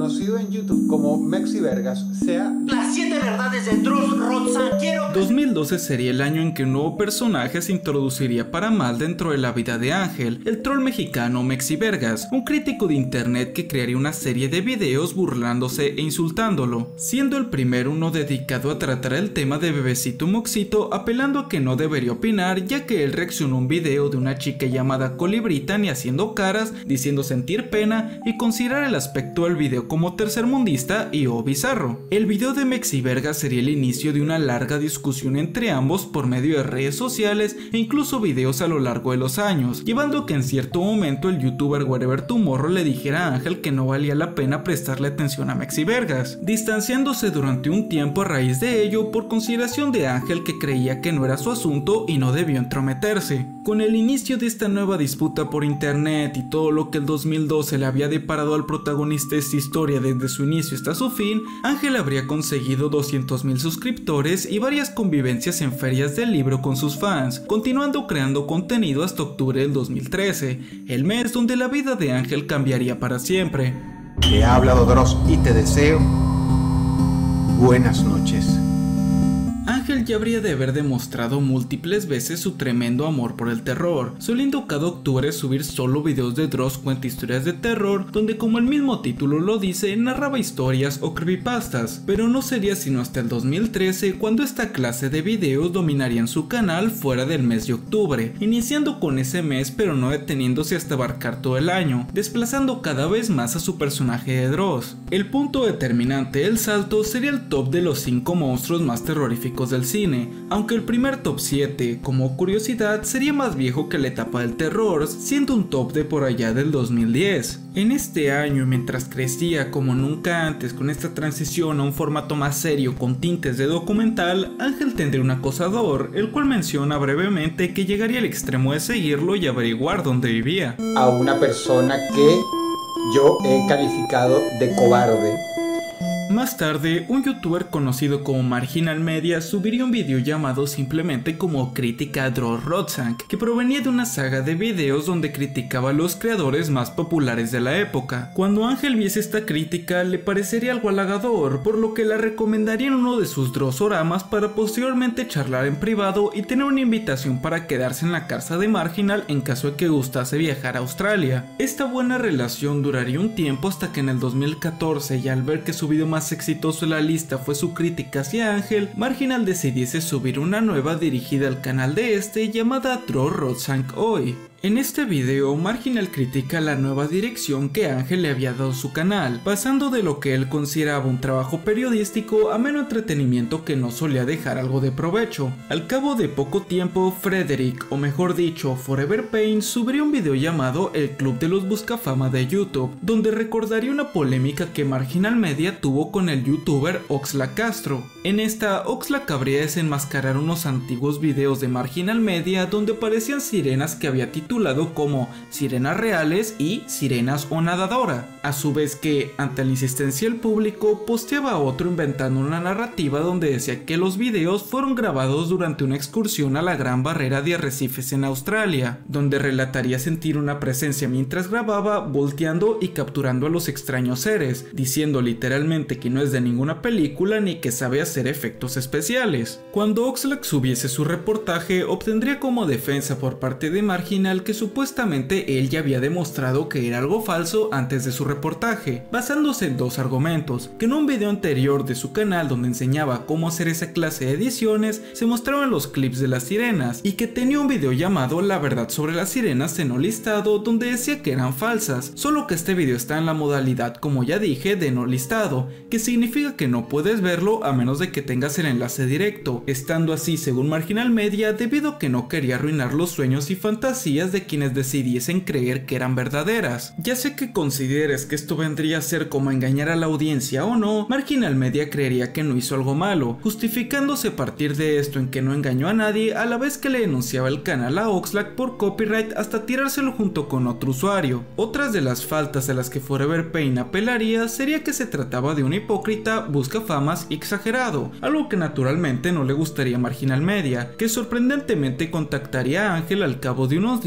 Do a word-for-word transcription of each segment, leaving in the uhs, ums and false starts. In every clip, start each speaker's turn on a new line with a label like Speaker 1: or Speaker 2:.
Speaker 1: conocido en YouTube como Mexivergas, sea
Speaker 2: las siete verdades de Dross Rotzan. Quiero...
Speaker 3: dos mil doce sería el año en que un nuevo personaje se introduciría para mal dentro de la vida de Ángel, el troll mexicano Mexivergas, un crítico de internet que crearía una serie de videos burlándose e insultándolo, siendo el primero uno dedicado a tratar el tema de Bebecito Moxito, apelando a que no debería opinar ya que él reaccionó a un video de una chica llamada Colibritan y haciendo caras, diciendo sentir pena y considerar el aspecto del video como tercermundista y o bizarro. El video de Mexivergas sería el inicio de una larga discusión entre ambos por medio de redes sociales e incluso videos a lo largo de los años, llevando a que en cierto momento el youtuber Wherever Tomorrow le dijera a Ángel que no valía la pena prestarle atención a Mexivergas, distanciándose durante un tiempo a raíz de ello por consideración de Ángel, que creía que no era su asunto y no debió entrometerse. Con el inicio de esta nueva disputa por internet y todo lo que el dos mil doce le había deparado al protagonista de esta historia desde su inicio hasta su fin, Ángel habría conseguido doscientos mil suscriptores y varias convivencias en ferias del libro con sus fans, continuando creando contenido hasta octubre del dos mil trece, el mes donde la vida de Ángel cambiaría para siempre.
Speaker 1: Te ha hablado Dross y te deseo buenas noches.
Speaker 3: Ángel ya habría de haber demostrado múltiples veces su tremendo amor por el terror, soliendo cada octubre subir solo videos de Dross cuenta historias de terror, donde como el mismo título lo dice, narraba historias o creepypastas, pero no sería sino hasta el dos mil trece cuando esta clase de videos dominarían su canal fuera del mes de octubre, iniciando con ese mes pero no deteniéndose hasta abarcar todo el año, desplazando cada vez más a su personaje de Dross. El punto determinante del salto sería el top de los cinco monstruos más terroríficos del cine, aunque el primer top siete, como curiosidad, sería más viejo que la etapa del terror, siendo un top de por allá del dos mil diez. En este año, mientras crecía como nunca antes con esta transición a un formato más serio con tintes de documental, Ángel tendría un acosador, el cual menciona brevemente que llegaría al extremo de seguirlo y averiguar dónde vivía.
Speaker 1: A una persona que yo he calificado de cobarde.
Speaker 3: Más tarde, un youtuber conocido como Marginal Media subiría un video llamado simplemente como Crítica a Dross Rotzan, que provenía de una saga de videos donde criticaba a los creadores más populares de la época. Cuando Ángel viese esta crítica le parecería algo halagador, por lo que la recomendaría en uno de sus Drossoramas para posteriormente charlar en privado y tener una invitación para quedarse en la casa de Marginal en caso de que gustase viajar a Australia. Esta buena relación duraría un tiempo hasta que en el dos mil catorce, y al ver que su video más exitoso en la lista fue su crítica hacia Ángel, Marginal decidiese subir una nueva dirigida al canal de este llamada Dross Rotzan Hoy. En este video, Marginal critica la nueva dirección que Ángel le había dado a su canal, pasando de lo que él consideraba un trabajo periodístico a mero entretenimiento que no solía dejar algo de provecho. Al cabo de poco tiempo, Frederick, o mejor dicho, Forever Pain, subiría un video llamado El Club de los Buscafama de YouTube, donde recordaría una polémica que Marginal Media tuvo con el youtuber Oxlack Castro. En esta, Oxlack habría desenmascarar unos antiguos videos de Marginal Media donde aparecían sirenas que había titulado como Sirenas Reales y Sirenas o Nadadora, a su vez que, ante la insistencia del público, posteaba otro inventando una narrativa donde decía que los videos fueron grabados durante una excursión a la Gran Barrera de Arrecifes en Australia, donde relataría sentir una presencia mientras grababa, volteando y capturando a los extraños seres, diciendo literalmente que no es de ninguna película ni que sabe hacer efectos especiales. Cuando Oxlack subiese su reportaje, obtendría como defensa por parte de Marginal que supuestamente él ya había demostrado que era algo falso antes de su reportaje, basándose en dos argumentos: que en un video anterior de su canal donde enseñaba cómo hacer esa clase de ediciones se mostraban los clips de las sirenas, y que tenía un video llamado La verdad sobre las sirenas en no listado donde decía que eran falsas, solo que este video está en la modalidad, como ya dije, de no listado, que significa que no puedes verlo a menos de que tengas el enlace directo, estando así según Marginal Media debido a que no quería arruinar los sueños y fantasías de quienes decidiesen creer que eran verdaderas. Ya sé que consideres que esto vendría a ser como engañar a la audiencia o no, Marginal Media creería que no hizo algo malo, justificándose a partir de esto en que no engañó a nadie, a la vez que le denunciaba el canal a Oxlack por copyright hasta tirárselo junto con otro usuario. Otras de las faltas a las que Forever Pain apelaría sería que se trataba de un hipócrita buscafamas y exagerado, algo que naturalmente no le gustaría a Marginal Media, que sorprendentemente contactaría a Ángel al cabo de unos días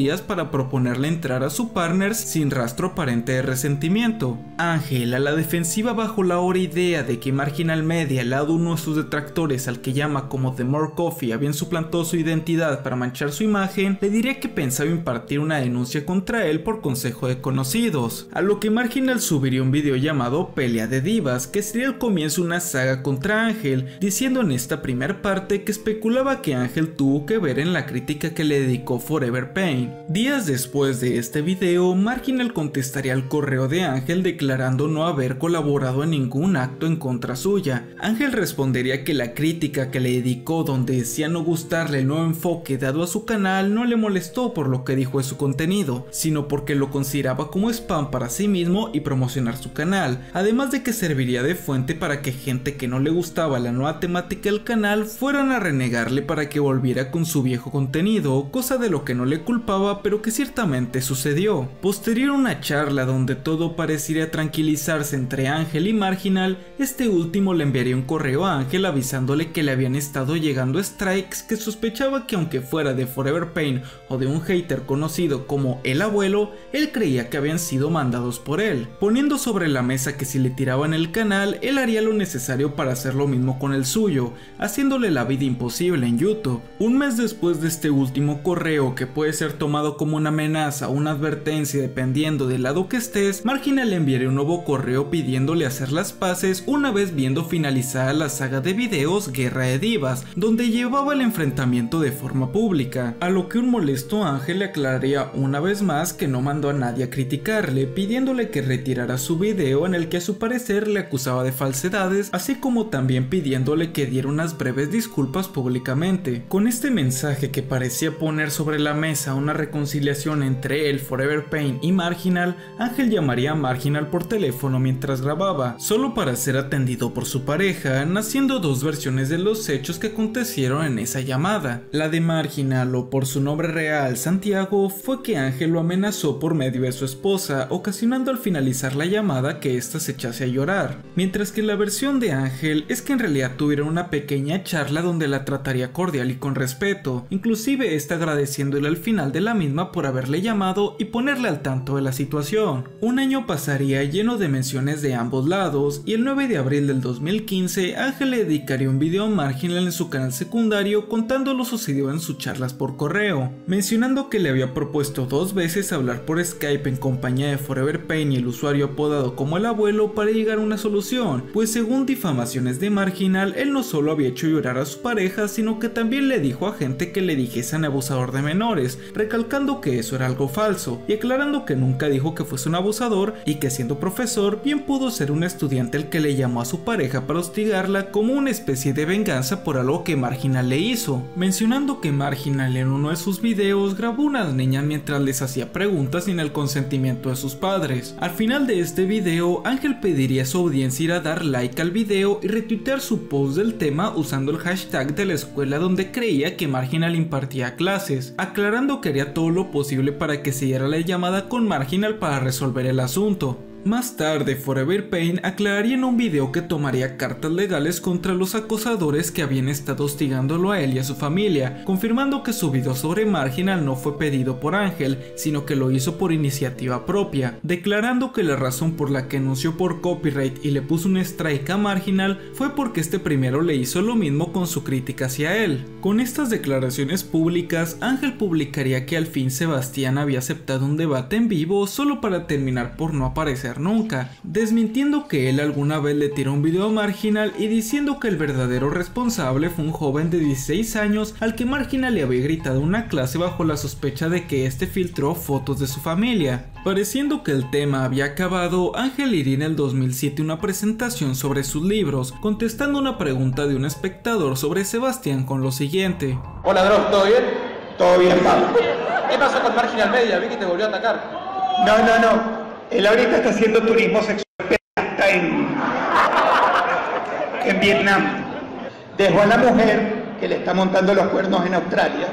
Speaker 3: días para proponerle entrar a su partner sin rastro aparente de resentimiento. Ángel, a la defensiva bajo la ahora idea de que Marginal Media, al lado de uno de sus detractores al que llama como The More Coffee, habían suplantado su identidad para manchar su imagen, le diría que pensaba impartir una denuncia contra él por consejo de conocidos, a lo que Marginal subiría un video llamado Pelea de Divas, que sería el comienzo de una saga contra Ángel, diciendo en esta primera parte que especulaba que Ángel tuvo que ver en la crítica que le dedicó Forever Pain. Días después de este video, Marginal contestaría al correo de Ángel declarando no haber colaborado en ningún acto en contra suya. Ángel respondería que la crítica que le dedicó, donde decía no gustarle el nuevo enfoque dado a su canal, no le molestó por lo que dijo de su contenido, sino porque lo consideraba como spam para sí mismo y promocionar su canal, además de que serviría de fuente para que gente que no le gustaba la nueva temática del canal fueran a renegarle para que volviera con su viejo contenido, cosa de lo que no le culpaba pero que ciertamente sucedió. Posterior a una charla donde todo parecería tranquilizarse entre Ángel y Marginal, este último le enviaría un correo a Ángel avisándole que le habían estado llegando strikes que sospechaba que aunque fuera de Forever Pain o de un hater conocido como El Abuelo, él creía que habían sido mandados por él, poniendo sobre la mesa que si le tiraban el canal, él haría lo necesario para hacer lo mismo con el suyo, haciéndole la vida imposible en YouTube. Un mes después de este último correo, que puede ser tomado como una amenaza o una advertencia dependiendo del lado que estés, Marginal le enviaría un nuevo correo pidiéndole hacer las paces una vez viendo finalizada la saga de videos Guerra de Divas, donde llevaba el enfrentamiento de forma pública, a lo que un molesto Ángel le aclararía una vez más que no mandó a nadie a criticarle, pidiéndole que retirara su video en el que a su parecer le acusaba de falsedades, así como también pidiéndole que diera unas breves disculpas públicamente. Con este mensaje que parecía poner sobre la mesa una reconciliación entre él, Forever Pain y Marginal, Ángel llamaría a Marginal por teléfono mientras grababa, solo para ser atendido por su pareja, naciendo dos versiones de los hechos que acontecieron en esa llamada. La de Marginal, o por su nombre real Santiago, fue que Ángel lo amenazó por medio de su esposa, ocasionando al finalizar la llamada que ésta se echase a llorar, mientras que la versión de Ángel es que en realidad tuvieron una pequeña charla donde la trataría cordial y con respeto, inclusive esta agradeciéndole al final de la misma por haberle llamado y ponerle al tanto de la situación. Un año pasaría lleno de menciones de ambos lados y el nueve de abril del dos mil quince Ángel le dedicaría un video a Marginal en su canal secundario contando lo sucedido en sus charlas por correo, mencionando que le había propuesto dos veces hablar por Skype en compañía de Forever Pain y el usuario apodado como El Abuelo para llegar a una solución, pues según difamaciones de Marginal, él no solo había hecho llorar a su pareja, sino que también le dijo a gente que le dijesen abusador de menores, recalcando que eso era algo falso, y aclarando que nunca dijo que fuese un abusador y que siendo profesor bien pudo ser un estudiante el que le llamó a su pareja para hostigarla como una especie de venganza por algo que Marginal le hizo, mencionando que Marginal en uno de sus videos grabó unas niñas mientras les hacía preguntas sin el consentimiento de sus padres. Al final de este video, Ángel pediría a su audiencia ir a dar like al video y retuitear su post del tema usando el hashtag de la escuela donde creía que Marginal impartía clases, aclarando que haría todo lo posible para que se diera la llamada con Marginal para resolver el asunto. Más tarde, Forever Pain aclararía en un video que tomaría cartas legales contra los acosadores que habían estado hostigándolo a él y a su familia, confirmando que su video sobre Marginal no fue pedido por Ángel, sino que lo hizo por iniciativa propia, declarando que la razón por la que anunció por copyright y le puso un strike a Marginal fue porque este primero le hizo lo mismo con su crítica hacia él. Con estas declaraciones públicas, Ángel publicaría que al fin Sebastián había aceptado un debate en vivo solo para terminar por no aparecer nunca, desmintiendo que él alguna vez le tiró un video a Marginal y diciendo que el verdadero responsable fue un joven de dieciséis años al que Marginal le había gritado en una clase bajo la sospecha de que este filtró fotos de su familia. Pareciendo que el tema había acabado, Ángel iría en el dos mil siete una presentación sobre sus libros, contestando una pregunta de un espectador sobre Sebastián con lo siguiente:
Speaker 4: Hola Dross, ¿todo bien?
Speaker 5: Todo bien, Pablo.
Speaker 4: ¿Qué pasó con Marginal Media? Vi que te volvió a atacar.
Speaker 5: No, no, no. Él ahorita está haciendo turismo sexual, está en, en Vietnam. Dejó a la mujer que le está montando los cuernos en Australia,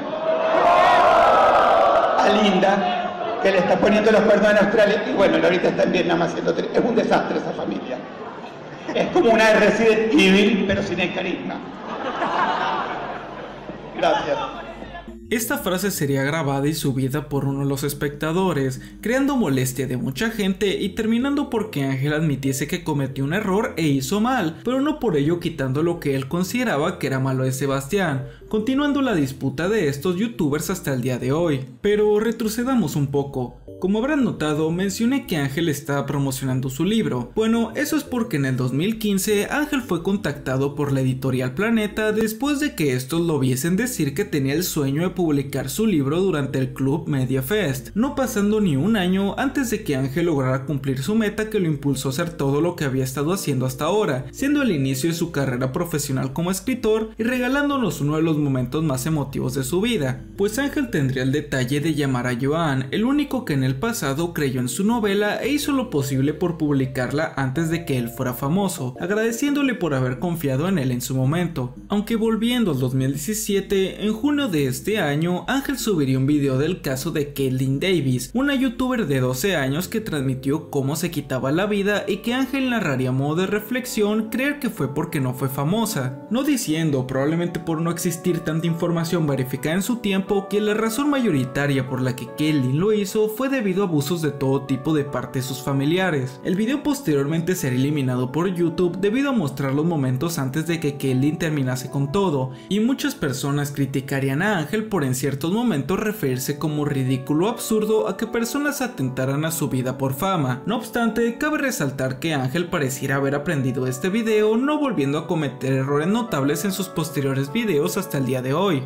Speaker 5: a Linda, que le está poniendo los cuernos en Australia, y bueno, él ahorita está en Vietnam haciendo turismo. Es un desastre esa familia. Es como una de Resident Evil, pero sin el carisma. Gracias.
Speaker 3: Esta frase sería grabada y subida por uno de los espectadores, creando molestia de mucha gente y terminando porque Ángel admitiese que cometió un error e hizo mal, pero no por ello quitando lo que él consideraba que era malo de Sebastián, continuando la disputa de estos youtubers hasta el día de hoy. Pero retrocedamos un poco. Como habrán notado, mencioné que Ángel estaba promocionando su libro. Bueno, eso es porque en el dos mil quince Ángel fue contactado por la editorial Planeta después de que estos lo viesen decir que tenía el sueño de publicar su libro durante el Club Media Fest, no pasando ni un año antes de que Ángel lograra cumplir su meta que lo impulsó a hacer todo lo que había estado haciendo hasta ahora, siendo el inicio de su carrera profesional como escritor y regalándonos uno de los momentos más emotivos de su vida, pues Ángel tendría el detalle de llamar a Joan, el único que en el pasado creyó en su novela e hizo lo posible por publicarla antes de que él fuera famoso, agradeciéndole por haber confiado en él en su momento. Aunque volviendo al dos mil diecisiete, en junio de este año, Ángel subiría un video del caso de Caitlyn Davis, una youtuber de doce años que transmitió cómo se quitaba la vida y que Ángel narraría a modo de reflexión creer que fue porque no fue famosa, no diciendo, probablemente por no existir tanta información verificada en su tiempo, que la razón mayoritaria por la que Caitlyn lo hizo fue debido a abusos de todo tipo de parte de sus familiares. El video posteriormente sería eliminado por YouTube debido a mostrar los momentos antes de que Caitlyn terminase con todo, y muchas personas criticarían a Ángel por en ciertos momentos referirse como ridículo o absurdo a que personas atentaran a su vida por fama. No obstante, cabe resaltar que Ángel pareciera haber aprendido este video, no volviendo a cometer errores notables en sus posteriores videos hasta el día de hoy.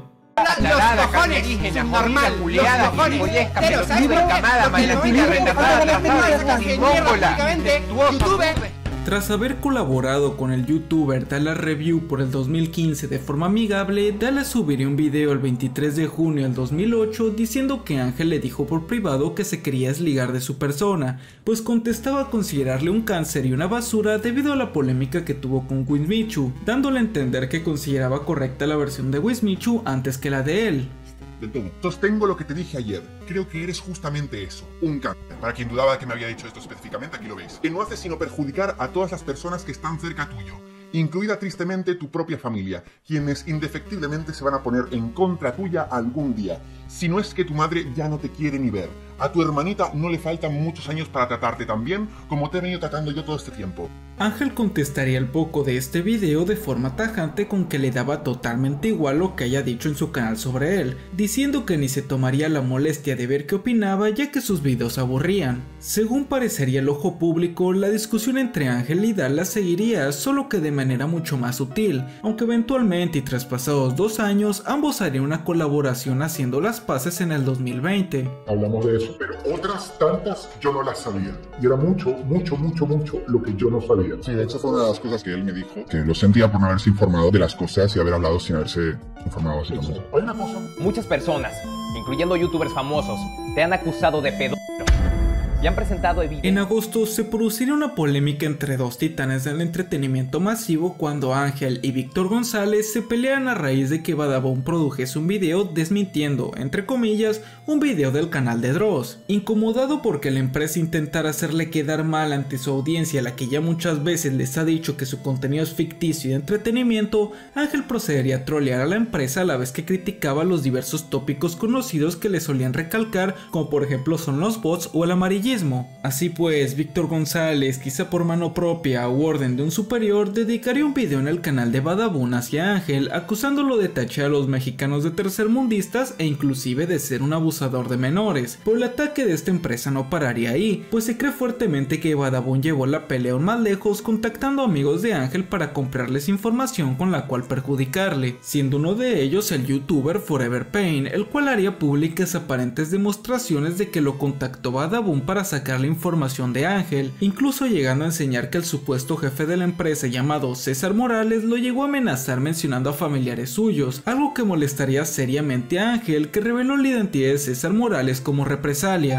Speaker 6: Los cojones, normal, los cojones, pero ¿sabes por qué? Camada, malatina, retardada, atrasada, mongóla, youtuber.
Speaker 3: Tras haber colaborado con el youtuber Dallas Review por el dos mil quince de forma amigable, Dallas subiría un video el veintitrés de junio del dos mil ocho diciendo que Ángel le dijo por privado que se quería desligar de su persona, pues contestaba considerarle un cáncer y una basura debido a la polémica que tuvo con Wismichu, dándole a entender que consideraba correcta la versión de Wismichu antes que la de él.
Speaker 7: De todo. Sostengo lo que te dije ayer. Creo que eres justamente eso, un cáncer. Para quien dudaba que me había dicho esto específicamente, aquí lo veis. Que no hace sino perjudicar a todas las personas que están cerca tuyo, incluida tristemente tu propia familia, quienes indefectiblemente se van a poner en contra tuya algún día. Si no es que tu madre ya no te quiere ni ver. A tu hermanita no le faltan muchos años para tratarte tan bien como te he venido tratando yo todo este tiempo.
Speaker 3: Ángel contestaría al poco de este video de forma tajante con que le daba totalmente igual lo que haya dicho en su canal sobre él, diciendo que ni se tomaría la molestia de ver qué opinaba ya que sus videos aburrían. Según parecería el ojo público, la discusión entre Ángel y Dallas seguiría, solo que de manera mucho más sutil, aunque eventualmente y tras pasados dos años ambos harían una colaboración haciendo las paces en el dos mil veinte.
Speaker 7: Hablamos de eso, pero otras tantas yo no las sabía. Y era mucho, mucho, mucho, mucho lo que yo no sabía. Sí, de hecho fue una de las cosas que él me dijo, que lo sentía por no haberse informado de las cosas y haber hablado sin haberse informado básicamente. Hay una cosa.
Speaker 8: Muchas personas, incluyendo youtubers famosos, te han acusado de pedófilo. Y han presentado evidencia.
Speaker 3: En agosto se produciría una polémica entre dos titanes del entretenimiento masivo cuando Ángel y Víctor González se pelearon a raíz de que Badabun produjese un video desmintiendo, entre comillas, un video del canal de Dross. Incomodado porque la empresa intentara hacerle quedar mal ante su audiencia, a la que ya muchas veces les ha dicho que su contenido es ficticio y de entretenimiento, Ángel procedería a trolear a la empresa a la vez que criticaba los diversos tópicos conocidos que le solían recalcar, como por ejemplo son los bots o el amarillismo. Así pues, Víctor González, quizá por mano propia u orden de un superior, dedicaría un video en el canal de Badabun hacia Ángel, acusándolo de tachar a los mexicanos de tercermundistas e inclusive de ser un abusador de menores. Pero el ataque de esta empresa no pararía ahí, pues se cree fuertemente que Badabun llevó la pelea aún más lejos, contactando amigos de Ángel para comprarles información con la cual perjudicarle, siendo uno de ellos el youtuber Forever Pain, el cual haría públicas aparentes demostraciones de que lo contactó Badabun para sacar la información de Ángel, incluso llegando a enseñar que el supuesto jefe de la empresa llamado César Morales lo llegó a amenazar mencionando a familiares suyos, algo que molestaría seriamente a Ángel, que reveló la identidad de César Morales como represalia.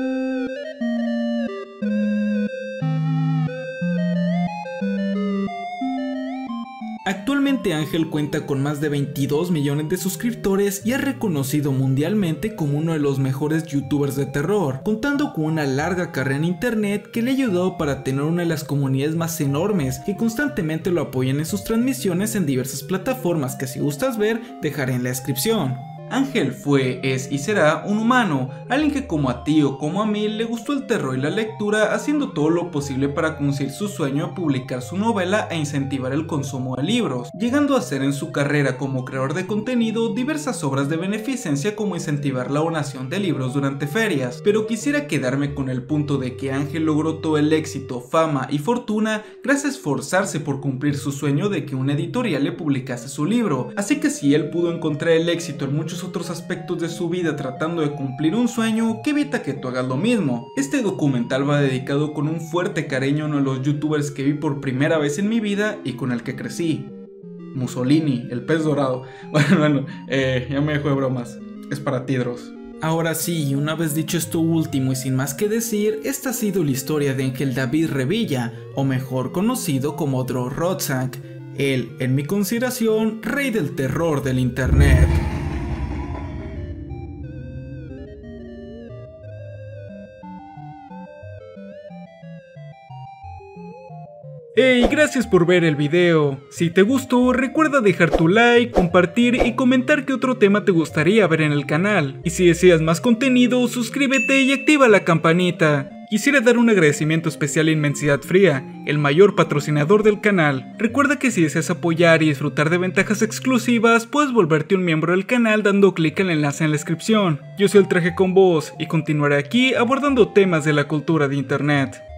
Speaker 3: Actualmente Ángel cuenta con más de veintidós millones de suscriptores y es reconocido mundialmente como uno de los mejores youtubers de terror, contando con una larga carrera en internet que le ha ayudado para tener una de las comunidades más enormes que constantemente lo apoyan en sus transmisiones en diversas plataformas que si gustas ver dejaré en la descripción. Ángel fue, es y será un humano, alguien que como a ti o como a mí le gustó el terror y la lectura, haciendo todo lo posible para conseguir su sueño de publicar su novela e incentivar el consumo de libros, llegando a hacer en su carrera como creador de contenido diversas obras de beneficencia como incentivar la donación de libros durante ferias. Pero quisiera quedarme con el punto de que Ángel logró todo el éxito, fama y fortuna gracias a esforzarse por cumplir su sueño de que una editorial le publicase su libro, así que si él pudo encontrar el éxito en muchos otros aspectos de su vida tratando de cumplir un sueño, ¿qué evita que tú hagas lo mismo? Este documental va dedicado con un fuerte cariño a uno de los youtubers que vi por primera vez en mi vida y con el que crecí, Mussolini, el pez dorado. Bueno, bueno, eh, ya me dejo de bromas, es para ti, Dross. Ahora sí, una vez dicho esto último y sin más que decir, esta ha sido la historia de Ángel David Revilla, o mejor conocido como Dross Rotzank, el, en mi consideración, rey del terror del internet. Hey, gracias por ver el video. Si te gustó, recuerda dejar tu like, compartir y comentar qué otro tema te gustaría ver en el canal. Y si deseas más contenido, suscríbete y activa la campanita. Quisiera dar un agradecimiento especial a Inmensidad Fría, el mayor patrocinador del canal. Recuerda que si deseas apoyar y disfrutar de ventajas exclusivas, puedes volverte un miembro del canal dando clic en el enlace en la descripción. Yo soy el Traje con Voz y continuaré aquí abordando temas de la cultura de internet.